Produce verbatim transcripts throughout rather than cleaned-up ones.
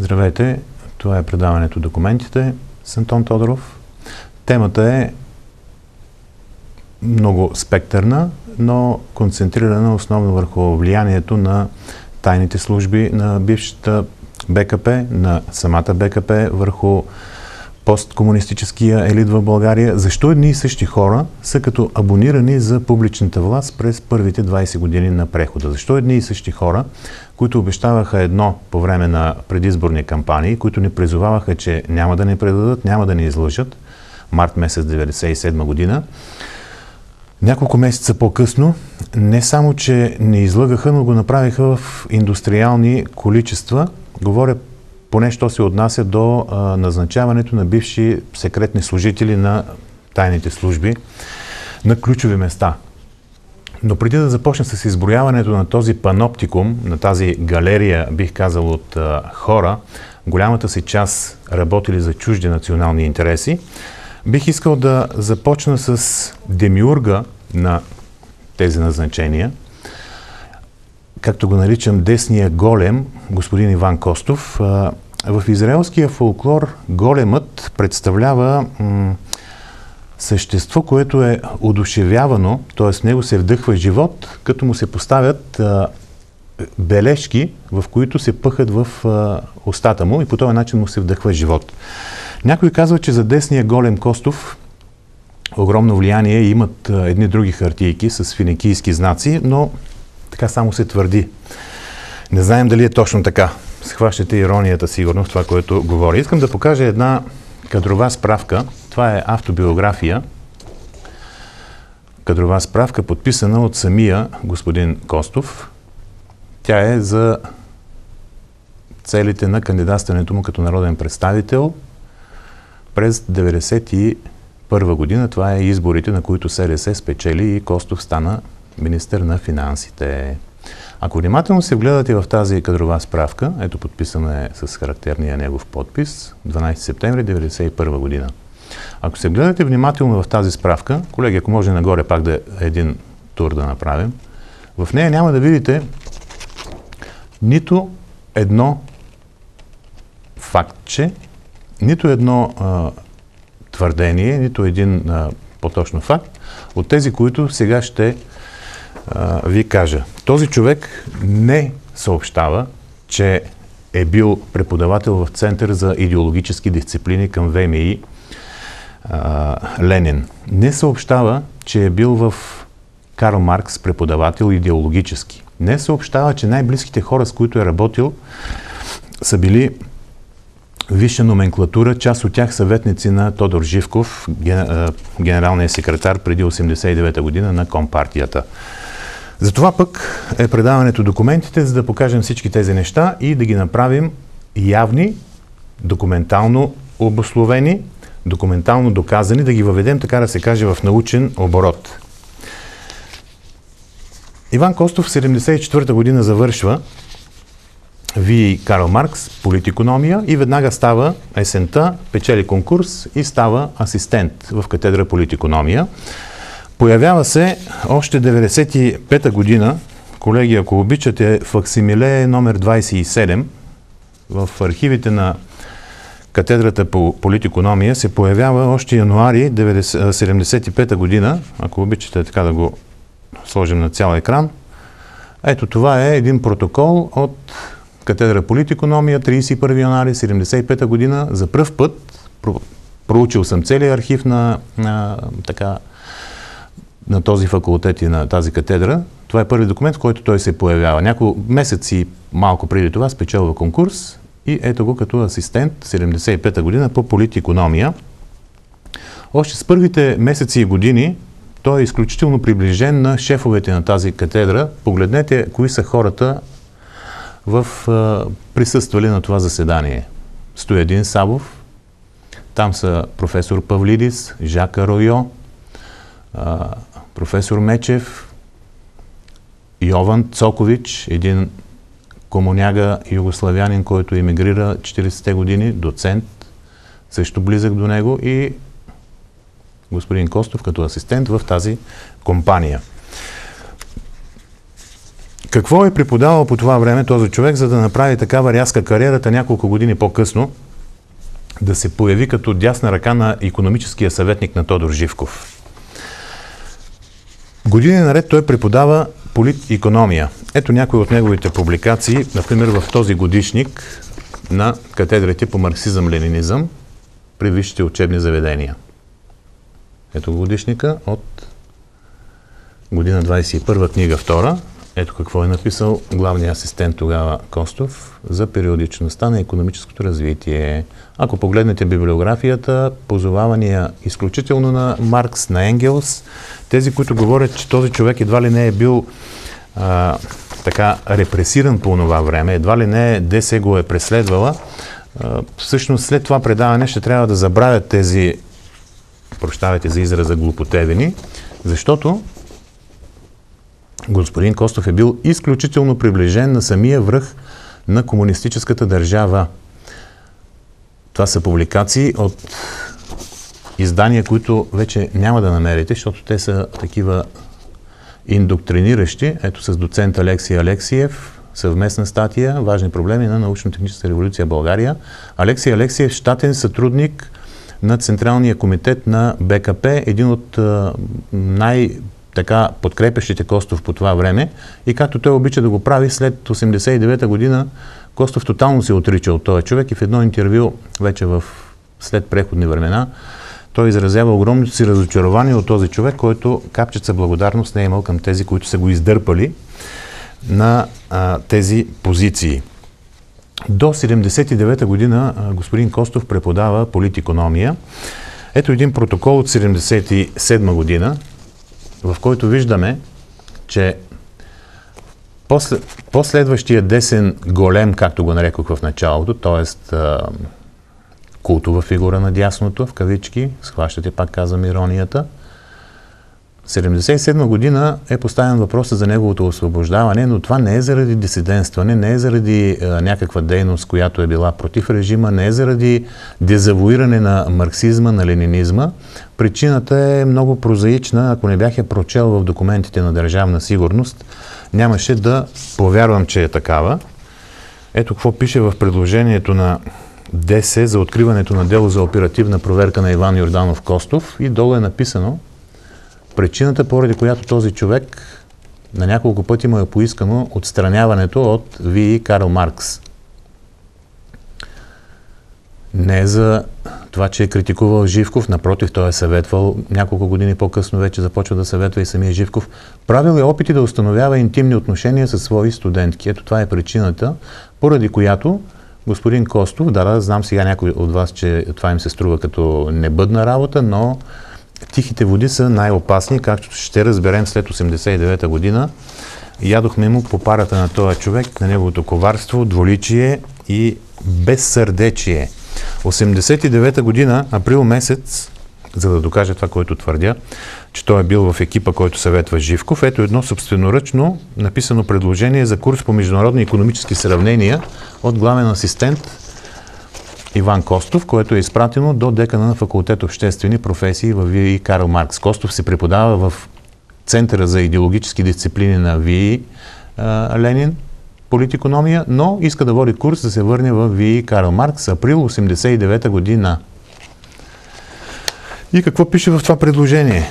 Здравейте, това е предаването "Документите" с Антон Тодоров. Темата е много спектърна, но концентрирана основно върху влиянието на тайните служби на бившата БКП, на самата БКП, върху посткомунистическия елит в България. Защо едни и същи хора са като абонирани за публичната власт през първите двайсет години на прехода? Защо едни и същи хора, които обещаваха едно по време на предизборни кампании, които ни призоваваха, че няма да ни предадат, няма да ни излъжат, март месец деветдесет и седма година, няколко месеца по-късно, не само, че не излъгаха, но го направиха в индустриални количества. Говоря поне що се отнася до а, назначаването на бивши секретни служители на тайните служби на ключови места. Но преди да започна с изброяването на този паноптикум, на тази галерия, бих казал, от а, хора, голямата си част работили за чужди национални интереси, бих искал да започна с демиурга на тези назначения, както го наричам десния голем, господин Иван Костов. В израелския фолклор големът представлява м- същество, което е одушевявано, т.е. в него се вдъхва живот, като му се поставят а, бележки, в които се пъхат в а, устата му и по този начин му се вдъхва живот. Някой казва, че за десния голем Костов огромно влияние имат а, едни други хартийки с финикийски знаци, но така само се твърди. Не знаем дали е точно така. Схващате иронията сигурно в това, което говоря. Искам да покажа една кадрова справка. Това е автобиография. Кадрова справка, подписана от самия господин Костов. Тя е за целите на кандидатстването му като народен представител през деветдесет и първа година. Това е изборите, на които СДС спечели и Костов стана министър на финансите. Ако внимателно се вгледате в тази кадрова справка, ето подписана е с характерния негов подпис, дванайсети септември деветдесет и първа година. Ако се гледате внимателно в тази справка, колеги, ако може нагоре пак да един тур да направим, в нея няма да видите нито едно фактче, нито едно а, твърдение, нито един а, по-точно факт от тези, които сега ще а, ви кажа. Този човек не съобщава, че е бил преподавател в Център за идеологически дисциплини към ВМИ а, Ленин. Не съобщава, че е бил в Карл Маркс преподавател идеологически. Не съобщава, че най-близките хора, с които е работил, са били висша номенклатура, част от тях съветници на Тодор Живков, генералният секретар преди осемдесет и девета година на Компартията. Затова пък е предаването "Документите", за да покажем всички тези неща и да ги направим явни, документално обусловени, документално доказани, да ги въведем, така да се каже, в научен оборот. Иван Костов в седемдесет и четвърта година завършва ВИИ Карл Маркс, политикономия, и веднага става есента, печели конкурс и става асистент в катедра политикономия. Появява се още деветдесет и пета година, колеги, ако обичате, факсимиле номер двайсет и седем, в архивите на катедрата по политикономия се появява още януари седемдесет и пета година, ако обичате така да го сложим на цял екран. Ето това е един протокол от катедра политикономия, трийсет и първи януари седемдесет и пета година. За пръв път про, проучил съм целият архив на, на, така, на този факултет и на тази катедра. Това е първи документ, в който той се появява. Няколко месеци малко преди това спечелва конкурс и ето го като асистент седемдесет и пета година по политикономия. Още с първите месеци и години той е изключително приближен на шефовете на тази катедра. Погледнете кои са хората в а, присъствали на това заседание. Стоядин Савов, там са професор Павлидис, Жак Аройо, а, професор Мечев, Йован Цокович, един комуняга югославянин, който емигрира четирийсетте години, доцент, също близък до него, и господин Костов като асистент в тази компания. Какво е преподавал по това време този човек, за да направи такава рязка кариерата няколко години по-късно, да се появи като дясна ръка на икономическия съветник на Тодор Живков? Години наред той преподава политикономия. Ето някои от неговите публикации, например в този годишник на катедрите по марксизъм-ленинизъм при висшите учебни заведения. Ето годишника от година двадесет и първа, книга втора. Ето какво е написал главният асистент тогава Костов за периодичността на икономическото развитие. Ако погледнете библиографията, позовавания изключително на Маркс, на Енгелс, тези, които говорят, че този човек едва ли не е бил а, така репресиран по това време, едва ли не ДС го е преследвала, а, всъщност след това предаване ще трябва да забравят тези, прощавайте за израза, глупотевени, защото господин Костов е бил изключително приближен на самия връх на комунистическата държава. Това са публикации от издания, които вече няма да намерите, защото те са такива индоктриниращи. Ето с доцент Алексий Алексиев, съвместна статия «Важни проблеми на научно-техническата революция в България». Алексий Алексиев, щатен сътрудник на Централния комитет на БКП, един от най- така подкрепящите Костов по това време, и както той обича да го прави, след осемдесет и девета година Костов тотално се отрича от този човек и в едно интервю, вече в след преходни времена, той изразява огромното си разочарование от този човек, който капчица благодарност не е имал към тези, които са го издърпали на а, тези позиции. До седемдесет и девета година а, господин Костов преподава политикономия. Ето един протокол от седемдесет и седма година, в който виждаме, че после, последващия десен голем, както го нарекох в началото, т.е. култова фигура на дясното, в кавички, схващате, пак казвам иронията, седемдесет и седма година е поставен въпроса за неговото освобождаване, но това не е заради дисидентстване, не е заради а, някаква дейност, която е била против режима, не е заради дезавуиране на марксизма, на ленинизма. Причината е много прозаична. Ако не бях я прочел в документите на Държавна сигурност, нямаше да повярвам, че е такава. Ето какво пише в предложението на ДС за откриването на дело за оперативна проверка на Иван Йорданов Костов, и долу е написано причината, поради която този човек на няколко пъти му е поискано отстраняването от ВИИ Карл Маркс. Не е за това, че е критикувал Живков, напротив, той е съветвал, няколко години по-късно вече започва да съветва и самия Живков. Правил е опити да установява интимни отношения със свои студентки. Ето това е причината, поради която господин Костов, да, да, знам сега някой от вас, че това им се струва като небъдна работа, но тихите води са най-опасни, както ще разберем след осемдесет и девета година. Ядохме му по парата на този човек, на неговото коварство, дволичие и безсърдечие. осемдесет и девета година, април месец, за да докаже това, което твърдя, че той е бил в екипа, който съветва Живков, ето едно собственоръчно написано предложение за курс по международни икономически сравнения от главен асистент Иван Костов, което е изпратено до декана на факултет обществени професии в ВИИ Карл Маркс. Костов се преподава в Центъра за идеологически дисциплини на ВИИ Ленин, политикономия, но иска да води курс да се върне в ВИИ Карл Маркс, април осемдесет и девета година. И какво пише в това предложение?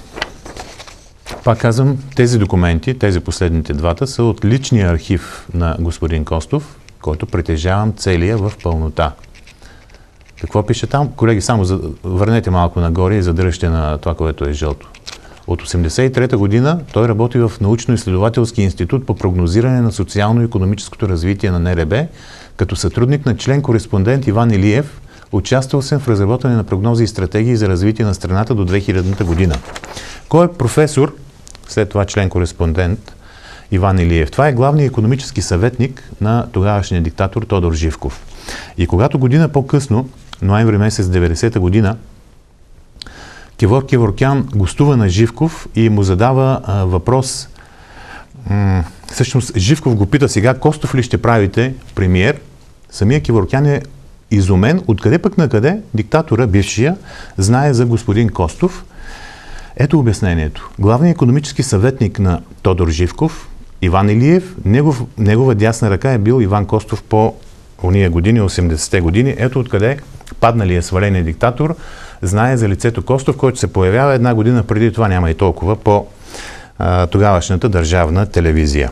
Пак казвам, тези документи, тези последните двата, са от личния архив на господин Костов, който притежавам целия в пълнота. Какво пише там? Колеги, само за... върнете малко нагоре и задръжте на това, което е жълто. От осемдесет и трета година той работи в научно-изследователски институт по прогнозиране на социално-икономическото развитие на НРБ, като сътрудник на член-кореспондент Иван Илиев. Участвал съм в разработване на прогнози и стратегии за развитие на страната до две хилядната година. Кой е професор, след това член-кореспондент Иван Илиев? Това е главният икономически съветник на тогавашния диктатор Тодор Живков. И когато година по-късно, ноември месец деветдесета година, Кевор Кеворкян гостува на Живков и му задава а, въпрос. М- всъщност Живков го пита сега, Костов ли ще правите премиер? Самия Кеворкян е изумен, откъде пък на къде диктатора, бившия, знае за господин Костов. Ето обяснението. Главният икономически съветник на Тодор Живков Иван Илиев, негов, негова дясна ръка е бил Иван Костов по ония години, осемдесетте години. Ето откъде падналият сваления диктатор знае за лицето Костов, който се появява една година преди това, няма и толкова, по а, тогавашната държавна телевизия.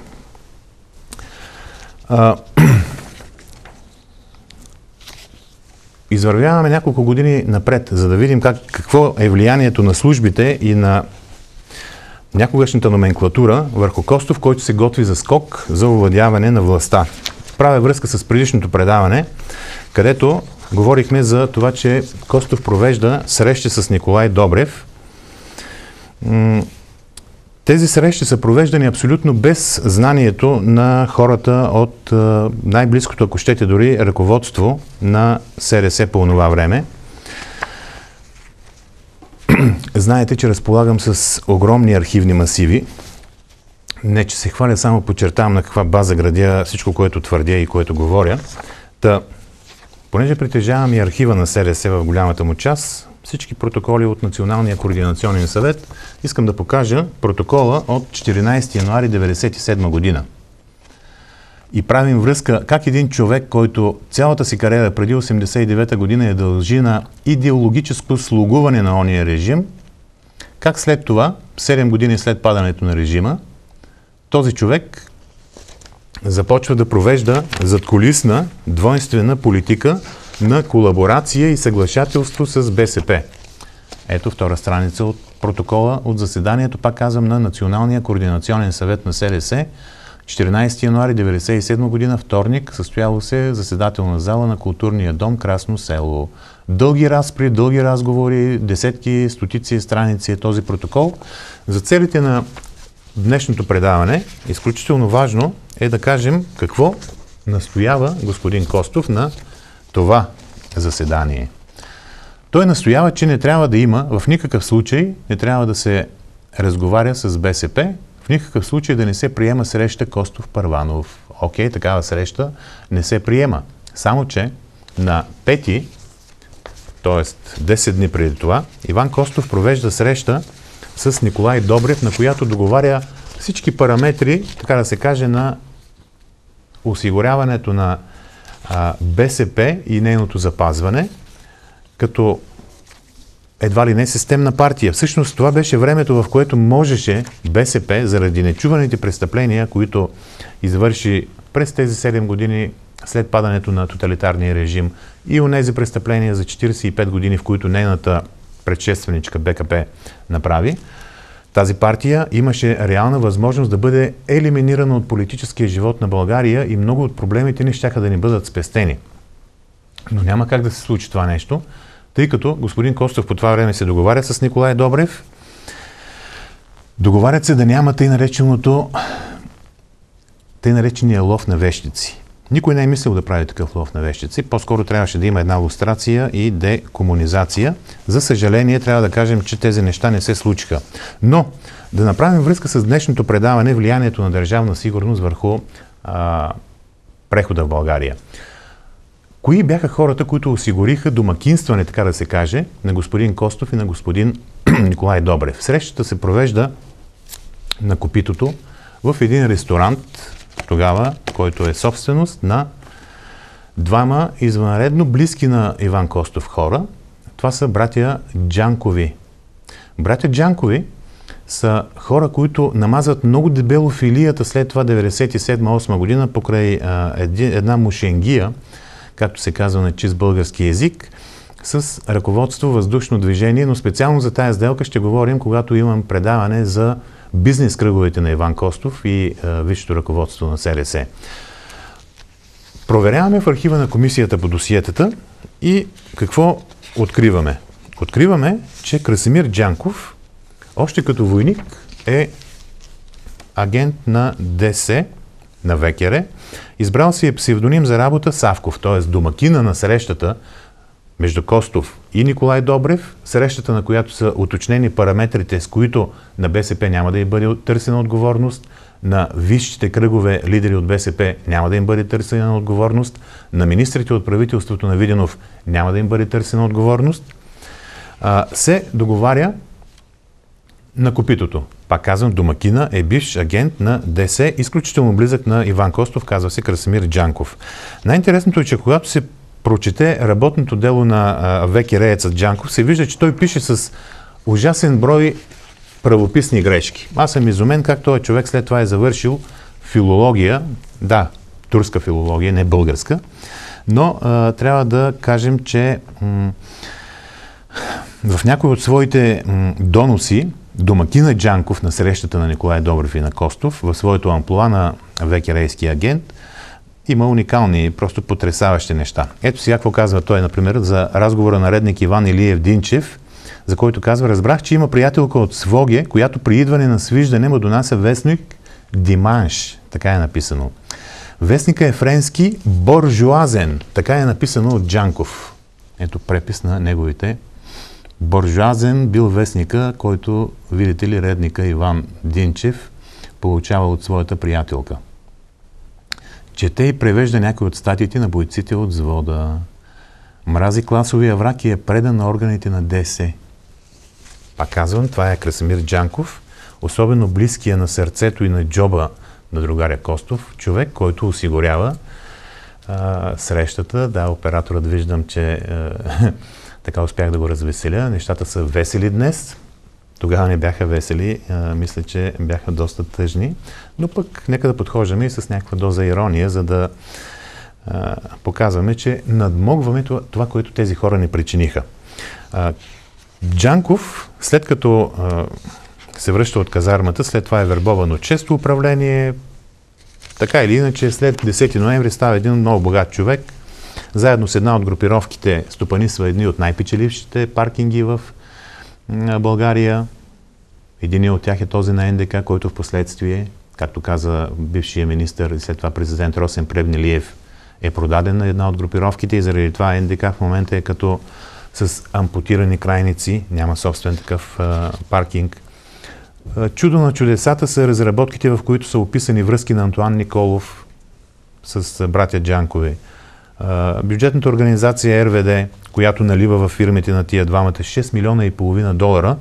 А, Извървяваме няколко години напред, за да видим как, какво е влиянието на службите и на някогашната номенклатура върху Костов, който се готви за скок за овладяване на властта. Правя връзка с предишното предаване, където говорихме за това, че Костов провежда срещи с Николай Добрев. Тези срещи са провеждани абсолютно без знанието на хората от най-близкото, ако щете дори, ръководство на СРС по това време. Знаете, че разполагам с огромни архивни масиви. Не, че се хваля, само подчертавам на каква база градя всичко, което твърдя и което говоря. Та, понеже притежавам и архива на СРС в голямата му част, всички протоколи от Националния координационен съвет, искам да покажа протокола от четиринайсети януари деветдесет и седма година. И правим връзка как един човек, който цялата си кариера преди осемдесет и девета година е дължи на идеологическо слугуване на ония режим, как след това, седем години след падането на режима, този човек започва да провежда задкулисна, двойствена политика на колаборация и съглашателство с БСП. Ето втора страница от протокола от заседанието, пак казвам, на Националния координационен съвет на СРС, четиринайсети януари деветдесет и седма година, вторник, състояло се заседателна зала на Културния дом Красно село. Дълги разпри, дълги разговори, десетки, стотици страници е този протокол. За целите на днешното предаване, изключително важно е да кажем какво настоява господин Костов на това заседание. Той настоява, че не трябва да има, в никакъв случай не трябва да се разговаря с БСП, в никакъв случай да не се приема среща Костов-Първанов. Окей, такава среща не се приема. Само че на пети, т.е. десет дни преди това, Иван Костов провежда среща с Николай Добрев, на която договаря всички параметри, така да се каже, на осигуряването на а, БСП и нейното запазване, като едва ли не системна партия. Всъщност това беше времето, в което можеше БСП, заради нечуваните престъпления, които извърши през тези седем години след падането на тоталитарния режим и онези престъпления за четирийсет и пет години, в които нейната предшественичка БКП направи, тази партия имаше реална възможност да бъде елиминирана от политическия живот на България и много от проблемите ни щяха да ни бъдат спестени. Но няма как да се случи това нещо, тъй като господин Костов по това време се договаря с Николай Добрев. Договарят се да няма тъй нареченото, тъй наречения лов на вещици. Никой не е мислил да прави такъв лов на вещици. По-скоро трябваше да има една лустрация и декомунизация. За съжаление, трябва да кажем, че тези неща не се случиха. Но да направим връзка с днешното предаване влиянието на държавна сигурност върху а, прехода в България. Кои бяха хората, които осигуриха домакинстване, така да се каже, на господин Костов и на господин Николай Добрев? Срещата се провежда на Копитото в един ресторант, тогава, който е собственост на двама извънредно близки на Иван Костов хора. Това са братя Джанкови. Братя Джанкови са хора, които намазват много дебело филията след това деветдесет и седма осма година покрай а, една мушенгия, както се казва на чист български език, с ръководство въздушно движение, но специално за тая сделка ще говорим, когато имам предаване за бизнес кръговете на Иван Костов и а, висшето ръководство на СРС. Проверяваме в архива на комисията по досиетата и какво откриваме? Откриваме, че Красимир Джанков, още като войник, е агент на ДС, на ВКР. Избрал си е псевдоним за работа Савков, т.е. домакина на срещата между Костов и Николай Добрев, срещата на която са уточнени параметрите, с които на БСП няма да им бъде търсена отговорност, на висшите кръгове лидери от БСП няма да им бъде търсена отговорност, на министрите от правителството на Виденов няма да им бъде търсена отговорност, а, се договаря на Копитото. Пак казвам, домакина е бивш агент на ДС, изключително близък на Иван Костов, казва се Красимир Джанков. Най-интересното е, че когато се прочете работното дело на Веки Рееца Джанков, се вижда, че той пише с ужасен брой правописни грешки. Аз съм изумен как този човек след това е завършил филология, да, турска филология, не българска, но а, трябва да кажем, че м- в някои от своите м- доноси домакина Джанков на срещата на Николай Добрев и на Костов в своето амплоа на векерейски агент има уникални, просто потресаващи неща. Ето сега какво казва той, например, за разговора на редник Иван Илиев Динчев, за който казва: разбрах, че има приятелка от Своге, която при идване на свиждане му донася вестник Диманш. Така е написано. Вестника е френски боржуазен. Така е написано от Джанков. Ето препис на неговите. Боржуазен бил вестника, който, видите ли, редника Иван Динчев получава от своята приятелка. Чете и превежда някои от статиите на бойците от взвода. Мрази класовия враг и е предан на органите на ДС. Пак казвам, това е Красимир Джанков, особено близкия на сърцето и на джоба на другаря Костов, човек, който осигурява а, срещата. Да, операторът виждам, че а, така успях да го развеселя. Нещата са весели днес. Тогава не бяха весели, а, мисля, че бяха доста тъжни, но пък нека да подхождаме и с някаква доза ирония, за да а, показваме, че надмогваме това, това, което тези хора ни причиниха. А, Джанков, след като а, се връща от казармата, след това е вербован от често управление, така или иначе, след десети ноември става един много богат човек, заедно с една от групировките стопанисва едни от най-печелившите паркинги в България. Един от тях е този на Н Д К, който в последствие, както каза бившия министър и след това президент Росен Плевнелиев, е продаден на една от групировките и заради това Н Д К в момента е като с ампутирани крайници, няма собствен такъв а, паркинг. А, чудо на чудесата са разработките, в които са описани връзки на Антуан Николов с а, братя Джанкови. А, бюджетната организация Р В Д, която налива във фирмите на тия двамата шест милиона и половина долара,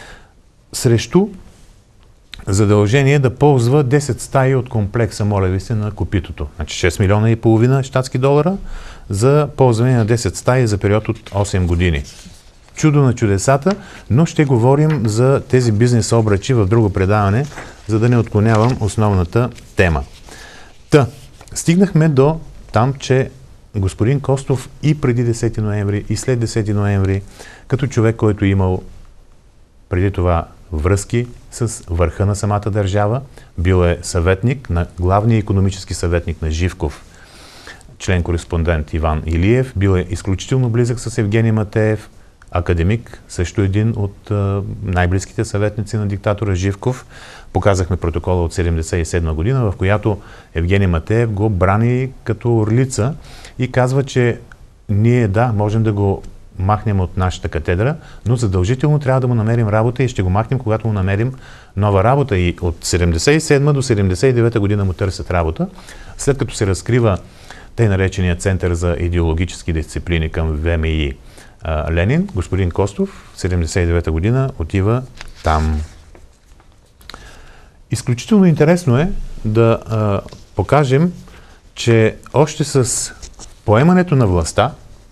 срещу задължение да ползва десет стаи от комплекса, моля ви се, на Копитото. Значи шест милиона и половина щатски долара за ползване на десет стаи за период от осем години. Чудо на чудесата, но ще говорим за тези бизнес обръчи в друго предаване, за да не отклонявам основната тема. Та, стигнахме до там, че господин Костов и преди десети ноември, и след десети ноември, като човек, който е имал преди това връзки с върха на самата държава, бил е съветник на главния икономически съветник на Живков, член-кореспондент Иван Илиев, бил е изключително близък с Евгений Матеев, академик, също един от а, най-близките съветници на диктатора Живков. Показахме протокола от седемдесет и седма година, в която Евгений Матеев го брани като орлица и казва, че ние, да, можем да го махнем от нашата катедра, но задължително трябва да му намерим работа и ще го махнем, когато му намерим нова работа. И от седемдесет и седма до седемдесет и девета година му търсят работа. След като се разкрива тъй наречения Център за идеологически дисциплини към В М И а, Ленин, господин Костов в седемдесет и девета година отива там. Изключително интересно е да а, покажем, че още с поемането на властта,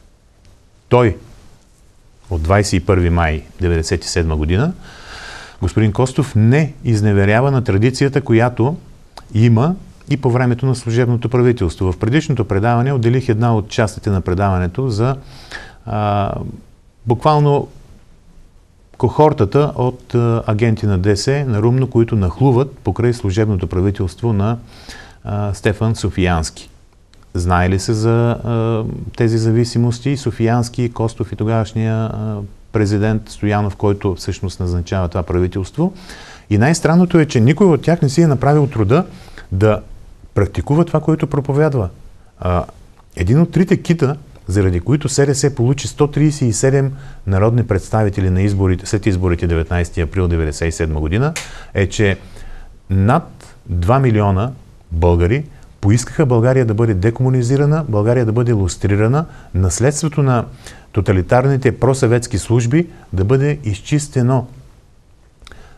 той от двадесет и първи май деветдесет и седма година, господин Костов не изневерява на традицията, която има и по времето на служебното правителство. В предишното предаване отделих една от частите на предаването за а, буквално кохортата от а, агенти на ДС на Румно, които нахлуват покрай служебното правителство на а, Стефан Софиянски. Знае ли се за а, тези зависимости? Софиянски, Костов и тогавашния а, президент Стоянов, който всъщност назначава това правителство. И най-странното е, че никой от тях не си е направил труда да практикува това, което проповядва. А, един от трите кита, заради които С Д С получи сто тридесет и седем народни представители на изборите, след изборите деветнадесети април деветдесет и седма година, е, че над два милиона българи поискаха България да бъде декомунизирана, България да бъде лустрирана, наследството на тоталитарните просъветски служби да бъде изчистено.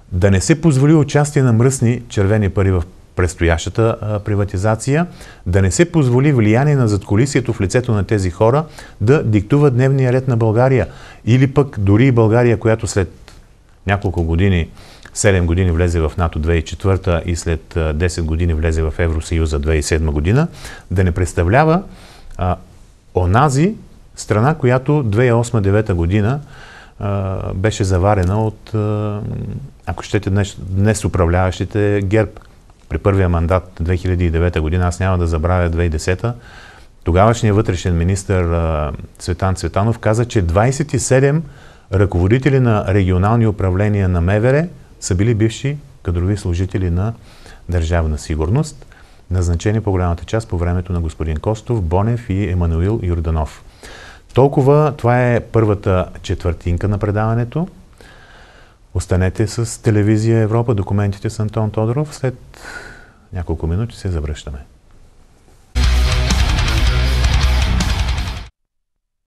да не се позволи участие на мръсни червени пари в предстоящата а, приватизация, да не се позволи влияние на задкулисието в лицето на тези хора да диктува дневния ред на България. Или пък дори и България, която след няколко години, седем години влезе в НАТО две хиляди и четвърта и след десет години влезе в Евросъюза две хиляди и седма година, да не представлява а, онази страна, която две хиляди и осма - девета година а, беше заварена от, а, ако щете днес, днес управляващите ГЕРБ. При първия мандат две хиляди и девета година, аз няма да забравя две хиляди и десета, тогавашният вътрешен министър а, Цветан Цветанов каза, че двадесет и седем ръководители на регионални управления на МВР са били бивши кадрови служители на Държавна сигурност, назначени по голямата част по времето на господин Костов, Бонев и Емануил Йорданов. Толкова, това е първата четвъртинка на предаването. Останете с телевизия Европа, документите с Антон Тодоров. След няколко минути се завръщаме.